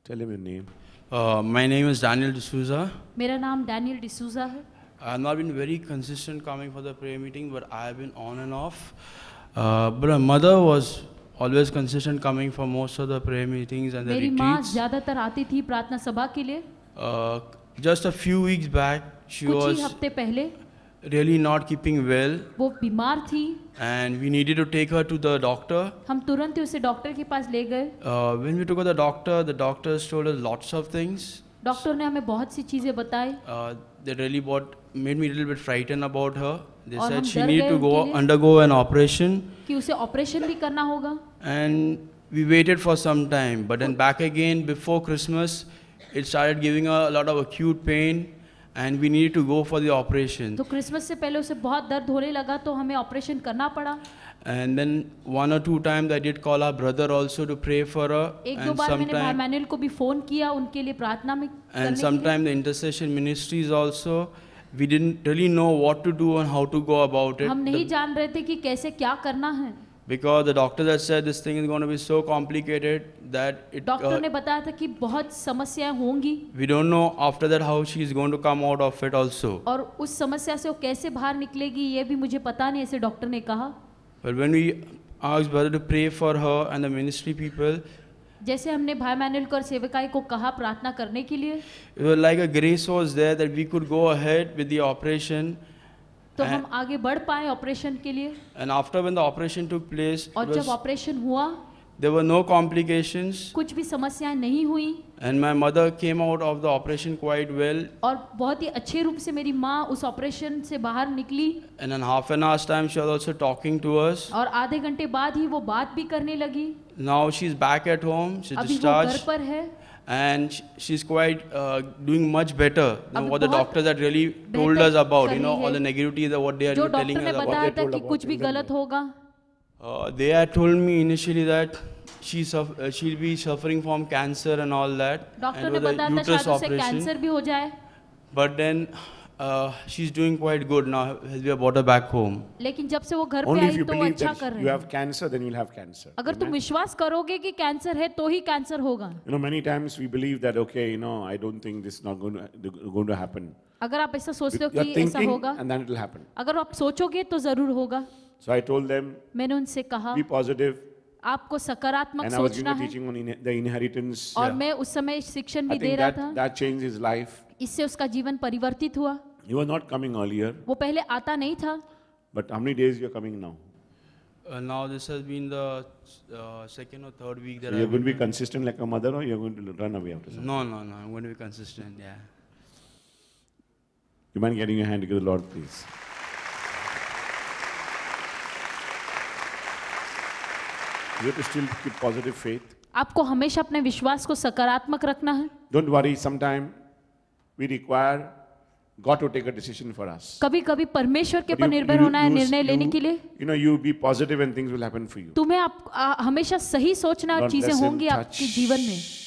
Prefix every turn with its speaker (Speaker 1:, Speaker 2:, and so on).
Speaker 1: Tell him your name.
Speaker 2: My name is Daniel D'Souza.
Speaker 3: मेरा नाम Daniel D'Souza है.
Speaker 2: I've not been very consistent coming for the prayer meeting, but I have been on and off. But my mother was always consistent coming for most of the prayer meetings and the
Speaker 3: मेरी माँ
Speaker 2: retreats.
Speaker 3: ज़्यादातर आती थी प्रार्थना सभा के लिए.
Speaker 2: Just a few weeks back, she
Speaker 3: कुछ ही
Speaker 2: was
Speaker 3: हफ्ते पहले
Speaker 2: really not keeping well,
Speaker 3: वो बीमार थी.
Speaker 2: and we needed to take her to the doctor.
Speaker 3: हम तुरंत ही उसे डॉक्टर के पास ले गए.
Speaker 2: When we took her to the doctors told us lots of things.
Speaker 3: Doctor ने हमें बहुत सी चीज़ें बताई.
Speaker 2: They really made me a little bit frightened about her. They
Speaker 3: और
Speaker 2: said
Speaker 3: हम
Speaker 2: she
Speaker 3: डर
Speaker 2: needed
Speaker 3: गए
Speaker 2: to
Speaker 3: उनके लिए.
Speaker 2: undergo an operation.
Speaker 3: कि उसे ऑपरेशन भी करना होगा.
Speaker 2: And we waited for some time, but then back again before Christmas, it started giving her a lot of acute pain, and we needed to go for the operation.
Speaker 3: तो Christmas से पहले उसे बहुत दर्द होने लगा तो हमें ऑपरेशन करना पड़ा.
Speaker 2: And then 1 or 2 times I did call our brother also to pray for her.
Speaker 3: एक दो बार मैंने भाई मैनुअल को भी फोन किया उनके लिए प्रार्थना में करने के
Speaker 2: And
Speaker 3: लिए.
Speaker 2: sometimes the intercession ministries also, we didn't really know what to do and how to go about it.
Speaker 3: हम नहीं जान रहे थे कि कैसे क्या करना है.
Speaker 2: Because the doctor had said this thing is going to be so complicated that it.
Speaker 3: Doctor ने बताया था कि बहुत समस्याएं होंगी.
Speaker 2: We don't know after that how she is going to come out of it also.
Speaker 3: और उस समस्या से वो कैसे बाहर निकलेगी ये भी मुझे पता नहीं, ऐसे डॉक्टर ने कहा.
Speaker 2: But when we asked brother to pray for her and the ministry people,
Speaker 3: जैसे हमने भाई मैनुअल को और सेवकाई को कहा प्रार्थना करने के लिए,
Speaker 2: it was like a grace was there that we could go ahead with the operation.
Speaker 3: तो हम आगे बढ़ पाए ऑपरेशन के लिए.
Speaker 2: And after when the operation took place,
Speaker 3: और जब ऑपरेशन हुआ
Speaker 2: there were no complications,
Speaker 3: कुछ भी समस्याएं नहीं हुई.
Speaker 2: and my mother came out of the operation quite well.
Speaker 3: और बहुत ही अच्छे रूप से मेरी माँ उस ऑपरेशन से बाहर निकली.
Speaker 2: And in half an hour's time, she was also talking to us.
Speaker 3: और आधे घंटे बाद ही वो बात भी करने लगी.
Speaker 2: Now she's back at home. She's
Speaker 3: अभी वो घर
Speaker 2: discharged,
Speaker 3: पर है.
Speaker 2: and she's quite doing much better than
Speaker 3: अभी
Speaker 2: what the
Speaker 3: बहुत
Speaker 2: doctors had really told
Speaker 3: बेहतर
Speaker 2: us about.
Speaker 3: कर
Speaker 2: You know,
Speaker 3: रही
Speaker 2: all
Speaker 3: है.
Speaker 2: the negativity that what they are
Speaker 3: जो
Speaker 2: telling
Speaker 3: डॉक्टर ने
Speaker 2: us about.
Speaker 3: बताया था
Speaker 1: told
Speaker 3: कि
Speaker 1: about
Speaker 3: कुछ भी
Speaker 1: it,
Speaker 3: गलत होगा.
Speaker 2: They had told me initially that she'll be suffering from cancer and all that,
Speaker 3: doctor
Speaker 2: and
Speaker 3: ने
Speaker 2: with a
Speaker 3: बताया था
Speaker 2: uterus
Speaker 3: शायद उसे
Speaker 2: operation.
Speaker 3: कैंसर भी हो जाए.
Speaker 2: But then she's doing quite good now as we have brought her back home.
Speaker 3: लेकिन जब से वो घर पे
Speaker 1: Only if
Speaker 3: आई
Speaker 1: you
Speaker 3: तो वो
Speaker 1: believe
Speaker 3: अच्छा
Speaker 1: that
Speaker 3: कर रहे
Speaker 1: you
Speaker 3: हैं.
Speaker 1: have cancer, then you'll have cancer.
Speaker 3: अगर तुम
Speaker 1: Amen?
Speaker 3: विश्वास करोगे कि कैंसर है तो ही कैंसर होगा.
Speaker 1: You know, many times we believe that, okay, I don't think this is not going to happen.
Speaker 3: अगर आप ऐसा सोचते हो
Speaker 1: You're
Speaker 3: कि ऐसा
Speaker 1: thinking,
Speaker 3: होगा,
Speaker 1: and then it will happen.
Speaker 3: अगर आप सोचोगे तो जरूर होगा.
Speaker 1: So I told them,
Speaker 3: मैंने उनसे कहा
Speaker 1: be positive,
Speaker 3: आपको सकारात्मक
Speaker 1: and I was
Speaker 3: सोचना
Speaker 1: giving the
Speaker 3: है.
Speaker 1: teaching on the inheritance.
Speaker 3: और मैं उस समय शिक्षण भी
Speaker 1: I
Speaker 3: दे
Speaker 1: think
Speaker 3: रहा
Speaker 1: that
Speaker 3: था.
Speaker 1: that changed his life.
Speaker 3: इससे उसका जीवन परिवर्तित हुआ.
Speaker 1: You were not coming earlier,
Speaker 3: वो पहले आता नहीं था.
Speaker 1: but how many days you're coming now?
Speaker 2: Now this has been the second or third week that
Speaker 1: So you're
Speaker 2: I've
Speaker 1: going to be
Speaker 2: been.
Speaker 1: consistent like a mother, or you're going to run away after some?
Speaker 2: No, I'm going to be consistent. Yeah.
Speaker 1: You mind getting your hand to give the Lord, please? You have to still keep positive faith.
Speaker 3: आपको हमेशा अपने विश्वास को सकारात्मक रखना है.
Speaker 1: Don't worry, sometime we require God to take a decision for us.
Speaker 3: कभी कभी परमेश्वर के
Speaker 1: But
Speaker 3: ऊपर
Speaker 1: you-
Speaker 3: निर्भर
Speaker 1: you-
Speaker 3: होना है
Speaker 1: you-
Speaker 3: निर्णय लेने
Speaker 1: you-
Speaker 3: के लिए.
Speaker 1: You be positive and things will happen for you.
Speaker 3: तुम्हें हमेशा सही सोचना
Speaker 1: Lord
Speaker 3: चीजें
Speaker 1: bless him,
Speaker 3: होंगी आपके
Speaker 1: touch.
Speaker 3: जीवन में.